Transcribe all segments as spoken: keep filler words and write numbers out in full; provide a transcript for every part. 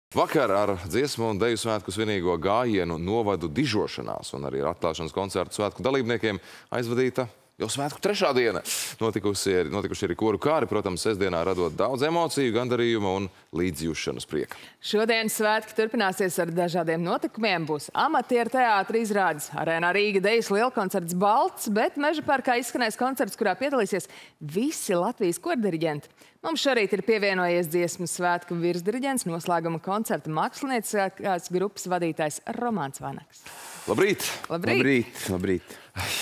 Vakar ar dziesmu un deju svētku svinīgo gājienu novadu dižošanās un arī ar atklāšanas koncertu svētku dalībniekiem aizvadīta jau svētku trešā diena. Notikusi, notikuši arī koru kāri, protams, sestdienā radot daudz emociju, gandarījuma un līdzjūšanas prieka. Šodien svētki turpināsies ar dažādiem notikumiem. Būs amatieru teātra izrādes, Arēnā Rīga dejas lielkoncerts Balts, bet Meža parkā izskanēs koncerts, kurā piedalīsies visi Latvijas kordiriģenti. Mums šorīt ir pievienojies dziesmu svētku virsdiriģents, noslēguma koncerta mākslinieckās grupas vadītājs Romāns Vanaks. Labrīt! Labrīt! Labrīt! Labrīt!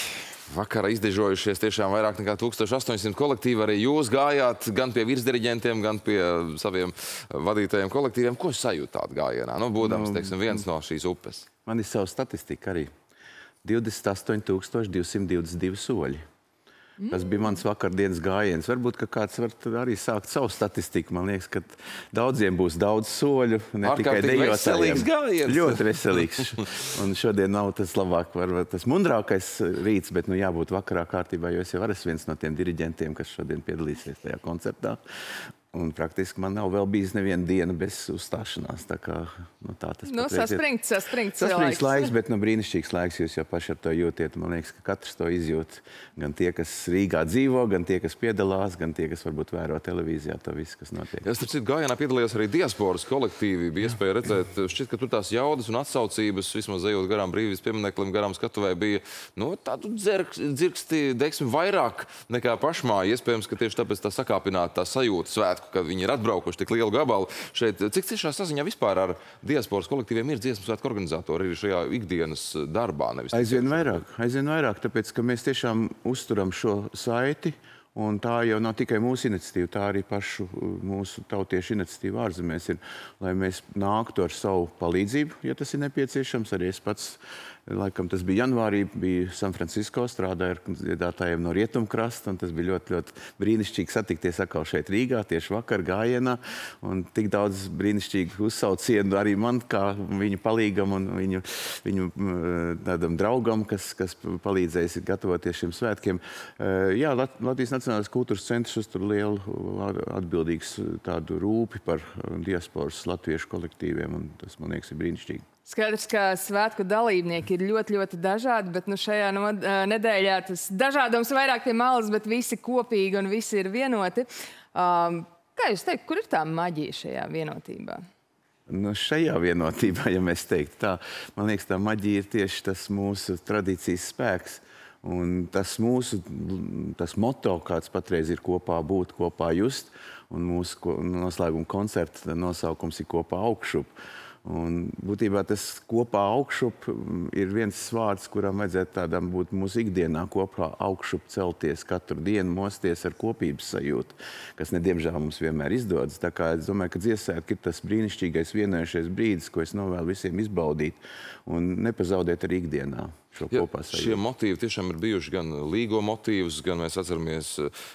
Vakarā izdežojušies tiešām vairāk nekā tūkstoš astoņsimt kolektīvi. Arī jūs gājāt gan pie virsdiriģentiem, gan pie saviem vadītajiem kolektīviem. Ko jūs sajūtāt gājienā? Nu, būdams, teiksim, viens no šīs upes. Man ir savu statistika arī. divdesmit astoņi tūkstoši divsimt divdesmit divi soļi. Tas bija mans vakardienas gājiens. Varbūt, ka kāds var arī sākt savu statistiku. Man liekas, ka daudziem būs daudz soļu, ne tikai dejotājiem. Veselīgs gājiens. Ļoti veselīgs. Un šodien nav tas labāk, varbūt tas mundrākais rīts, bet nu jābūt vakarā kārtībā, jo es jau esmu viens no tiem diriģentiem, kas šodien piedalīsies tajā koncertā. Un praktiski man nav vēl bijis neviena diena bez uzstāšanās. Tā kā, nu tā tas Nu, saspringts, saspringts laiks. Saspringts laiks, bet nu brīnišķīgs laiks. Jūs jau paši ar to jūtiet. Man liekas, ka katrs to izjūt. Gan tie, kas Rīgā dzīvo, gan tie, kas piedalās, gan tie, kas varbūt vēro televīzijā to visu, kas notiek. Es starp citu gājienā piedalījos arī diasporas kolektīvi. Bija iespēja redzēt, šķiet, ka tur tās jaudas un atsaucības, vismaz ejot garām brīvības piemineklim, garām skatuvē, bija nu, tādu dzirksti, deiksim, vairāk nekā pašmāja. Iespējams, ka tieši tāpēc tā sakāpināta tā sajūta svētku, kad viņi ir atbraukuši tik lielu gabalu šeit. Cik ciešā saziņā vispār ar diasporas kolektīviem ir dziesmu svētku organizatori arī šajā ikdienas darbā? Nevis aizvien vairāk, aizvien vairāk, tāpēc, ka mēs tiešām uzturam šo saiti, un tā jau nav tikai mūsu iniciatīva, tā arī pašu mūsu tautiešu iniciatīva ārzemēs ir, lai mēs nāktu ar savu palīdzību, ja tas ir nepieciešams. Arī es pats, laikam tas bija janvārī, biju San Francisco, strādāju ar dziedātājiem no Rietumkrasta, un tas bija ļoti, ļoti brīnišķīgi satikties atkal šeit Rīgā, tieši vakar gājienā, un tik daudz brīnišķīgu uzsaucienu arī man, kā viņu palīgam un viņu, viņu tādam draugam, kas, kas palīdzējis gatavoties šiem svētkiem. Jā, Latvijas Nacionālais kultūras centrs uztur lielu atbildīgs tādu rūpi par diasporas latviešu kolektīviem, un tas, man liekas, ir brīnišķīgi. Skaidrs, ka svētku dalībnieki ir ļoti, ļoti dažādi, bet nu šajā no, nedēļā tas dažādums vairāk pie malas, bet visi kopīgi un visi ir vienoti. Um, kā jūs teikt, kur ir tā maģija šajā vienotībā? Nu, šajā vienotībā, ja mēs teiktu tā, man liekas, tā maģija ir tieši tas mūsu tradīcijas spēks. Un tas mūsu tas moto, kāds patreiz ir kopā būt, kopā just, un mūsu noslēguma koncerta nosaukums ir kopā augšup. Un būtībā tas kopā augšup ir viens vārds, kuram vajadzētu tādam būt mūsu ikdienā, kopā augšup celties katru dienu, mosties ar kopības sajūtu, kas nediemžēl mums vienmēr izdodas. Tā kā es domāju, ka dziesmētki ir tas brīnišķīgais vienojušies brīdis, ko es novēlu visiem izbaudīt un nepazaudēt arī ikdienā. Ja, šie motīvi tiešām ir bijuši gan līgo motīvus, gan mēs atceramies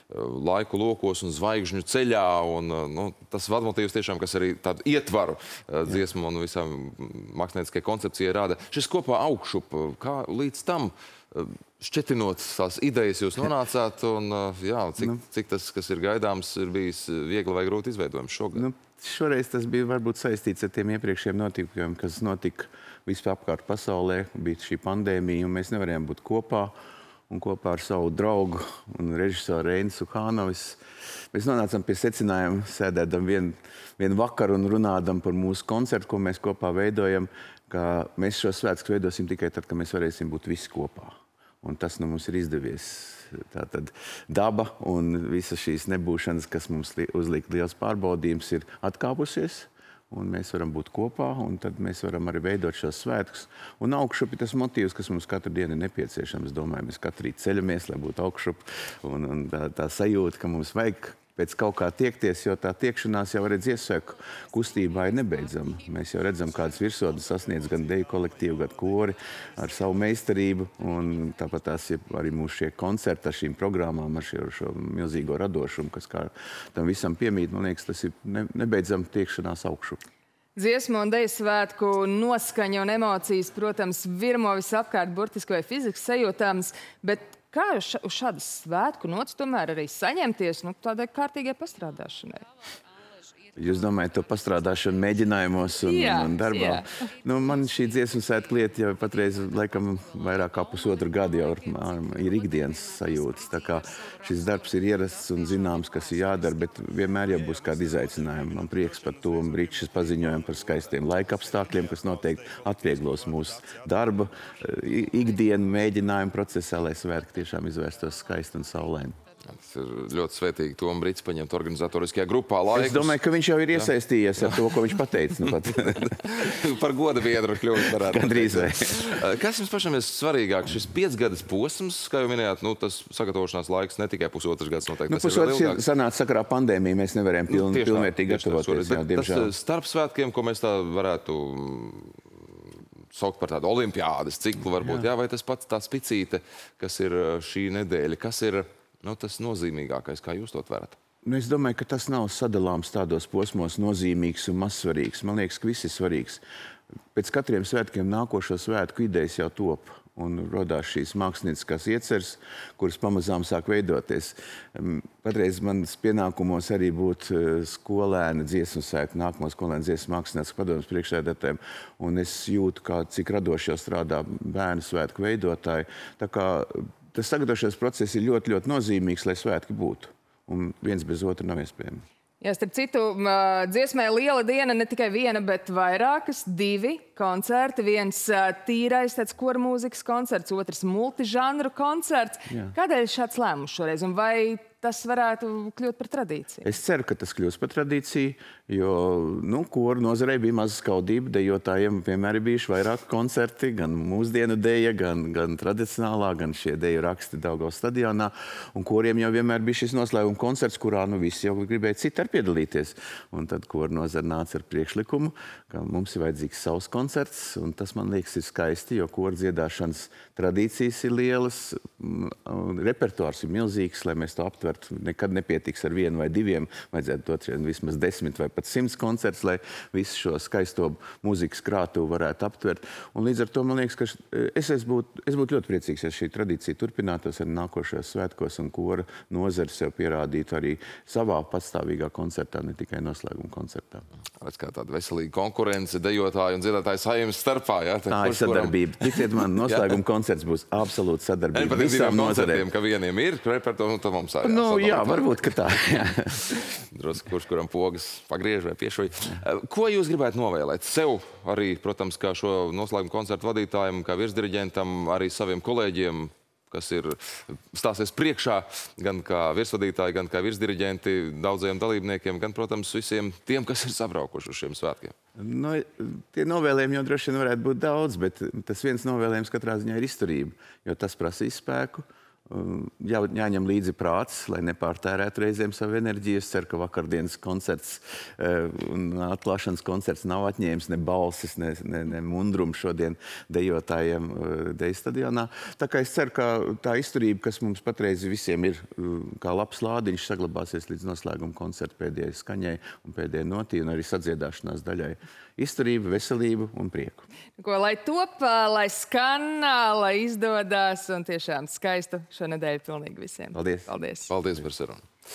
laiku lokos un zvaigžņu ceļā, un nu, tas vadmotīvs tiešām, kas arī tādu ietvaru dziesmu un visām mākslinieckajai koncepcijai rāda. Šis kopā augšup, kā līdz tam šķetinot tās idejas jūs nonācāt, un jā, cik, nu, cik tas, kas ir gaidāms, ir bijis viegli vai grūti izveidojams šogad? Nu, šoreiz tas bija varbūt saistīts ar tiem iepriekšējiem notikumiem, kas notika vispār apkārt pasaulē, bija šī pandēmija, un mēs nevarējām būt kopā, un kopā ar savu draugu un režisoru Reinu Suhānovis. Mēs nonācām pie secinājuma, sēdēdam vienu vien vakaru un runādam par mūsu koncertu, ko mēs kopā veidojam, ka mēs šo svētku veidosim tikai tad, kad mēs varēsim būt visi kopā. Un tas nu mums ir izdevies. Tātad daba un visas šīs nebūšanas, kas mums uzliek liels pārbaudījums, ir atkāpusies. Un mēs varam būt kopā, un tad mēs varam arī veidot šos svētkus. Un augšup ir tas motīvs, kas mums katru dienu ir nepieciešams. Domāju, mēs katru rīt ceļamies, lai būtu augšup. Un, un tā, tā sajūta, ka mums vajag pēc kaut kā tiekties, jo tā tiekšanās jau arī dziesmēku kustībā ir nebeidzama. Mēs jau redzam, kādas virsotnes sasniedz gan deju kolektīvu, gan kori ar savu meistarību. Un tāpat tās ir arī mūsu šie koncerti ar šīm programmām, ar šo, šo milzīgo radošumu, kas kā tam visam piemīt. Man liekas, tas ir ne, nebeidzama tiekšanās augšup. Dziesmu un deju svētku noskaņa un emocijas, protams, virmo visapkārt burtiski vai fiziski sajūtāmas, bet kā uz šādas svētku nots tomēr arī saņemties nu, tādai kārtīgai pastrādāšanai? Jūs domājat, to pastrādāšanu mēģinājumos un, Jā, un darbā? jā. Nu, man šī dziesmu svētku lieta jau patreiz, laikam, vairāk kā pusotru gadu jau ir ikdienas sajūtas. Tā kā šis darbs ir ierasts un zināms, kas ir jādara, bet vienmēr jau būs kādi izaicinājumi. Man prieks par to un brīkšķis paziņojam par skaistiem laika apstākļiem, kas noteikti atvieglos mūsu darba ikdienu mēģinājumu procesā, lai svētki tiešām izvērstos skaisti un saulaini. Tas ir ļoti svētīgi Tomu Brits paņemt organizatoriskajā grupā laikus. Es domāju, ka viņš jau ir iesaistījies ar to, ko viņš pateica. Nu pat. Par goda biedru kļuvis varētu. Gandrīz vai. Kas jums pašam ir svarīgāk? Šis piecgadas posms, kā jau minējāt, nu, tas sagatavošanās laiks ne tikai pusotrs gads noteikti. Nu, pusotrs sanāca sakarā pandēmija, mēs nevarējām piln, nu, pilnvērtīgi gatavoties. Jā, tas starp svētkiem, ko mēs tā varētu saukt par tādu olimpiādas ciklu varbūt, jā. Jā, vai tas pats tā spicīte, kas ir šī nedēļa, kas ir nu, tas nozīmīgākais, kā jūs to tverat? Nu, es domāju, ka tas nav sadalāms tādos posmos nozīmīgs un mazsvarīgs. Man liekas, ka viss ir svarīgs. Pēc katriem svētkiem nākošo svētku idejas jau top un rodās šīs mākslinieckās ieceres, kuras pamazām sāk veidoties. Patreiz manas pienākumos arī būt skolēna dziesmu svētku, nākamo skolēna dziesmu mākslinieckās padomas priekšsēdētājiem, un es jūtu, kā cik radoši jau strādā bērnu svētku veidotāji. Tā kā tas sagatavošanās process ir ļoti, ļoti nozīmīgs, lai svētki būtu. Un viens bez otra nav iespējams. Jā, starp citu, dziesmai liela diena, ne tikai viena, bet vairākas, divi koncerti. Viens tīrais tāds kora mūzikas koncerts, otrs multižanru koncerts. Jā. Kādēļ šāds lēmums šoreiz? Un vai tas varētu kļūt par tradīciju? Es ceru, ka tas kļūs par tradīciju, jo, nu, koru nozarei bija maza skaudība. Dejotājiem vienmēr ir bijuši vairāk koncerti, gan mūsdienu deja, gan, gan tradicionālā, gan šie deju raksti Daugavas stadionā. Un koriem jau vienmēr bija šis noslēguma koncerts, kurā, nu, visi jau gribēja citādi piedalīties. Un tad koru nozara nāca ar priekšlikumu, ka mums ir vajadzīgs savs koncerts, un tas, man liekas, ir skaisti, jo koru dziedāšanas tradīcijas ir lielas, repertuārs ir milzīgs, lai mēs to aptvertu. Nekad nepietiks ar vienu vai diviem, vajadzētu dot vismaz desmit vai pat simts koncerts, lai visu šo skaisto mūzikas krātuvu varētu aptvert. Un līdz ar to man liekas, ka es, es būtu es būt ļoti priecīgs, ja šī tradīcija turpinātos arī nākošajos svētkos un kora nozari sev pierādītu arī savā patstāvīgā koncertā, ne tikai noslēguma koncertā. Redz, kā tāda veselīga konkurence dejotāju un dziedātāju saimnes starpā, jā? Tā ir sadarbība. Ticiet man, noslēguma koncerts būs absolūti sadarbība visām nozarēm. Ka vieniem ir repertuāri, un tad mums arī. Nu, jā, varbūt, ka tā. Drusku, kurš kuram pogas pagriež vai piešuj. Ko jūs gribētu novēlēt sev arī, protams, kā šo noslēguma koncertu vadītājiem, kā virsdiriģentam, arī saviem kolēģiem, kas ir stāsies priekšā, gan kā virsvadītāji, gan kā virsdiriģenti daudzajiem dalībniekiem, gan, protams, visiem tiem, kas ir sabraukuši uz šiem svētkiem? Nu, tie novēlējumi jau droši vien varētu būt daudz, bet tas viens novēlējums katrā ziņā ir izturība, jo tas prasīs spēku. Jā, jāņem līdzi prāts, lai nepārtērētu reizēm savu enerģiju. Es ceru, ka vakardienas koncerts un atklāšanas koncerts nav atņēmis ne balsis, ne, ne, ne mundrumu šodien dejotājiem deju stadionā. Tā kā es ceru, ka tā izturība, kas mums patreiz visiem ir kā labs lādiņš, saglabāsies līdz noslēguma koncerta pēdējai skaņai un pēdējai notī un arī sadziedāšanās daļai. Izturību, veselību un prieku. Ko, lai top, lai skan, lai izdodas un tiešām skaistu šonedēļ pilnīgi visiem. Paldies. Paldies. Paldies par sarunu.